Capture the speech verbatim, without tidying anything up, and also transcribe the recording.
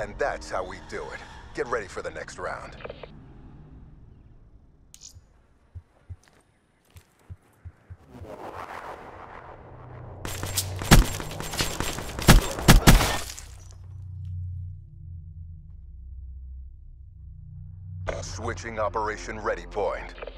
And that's how we do it. Get ready for the next round. Switching operation ready point.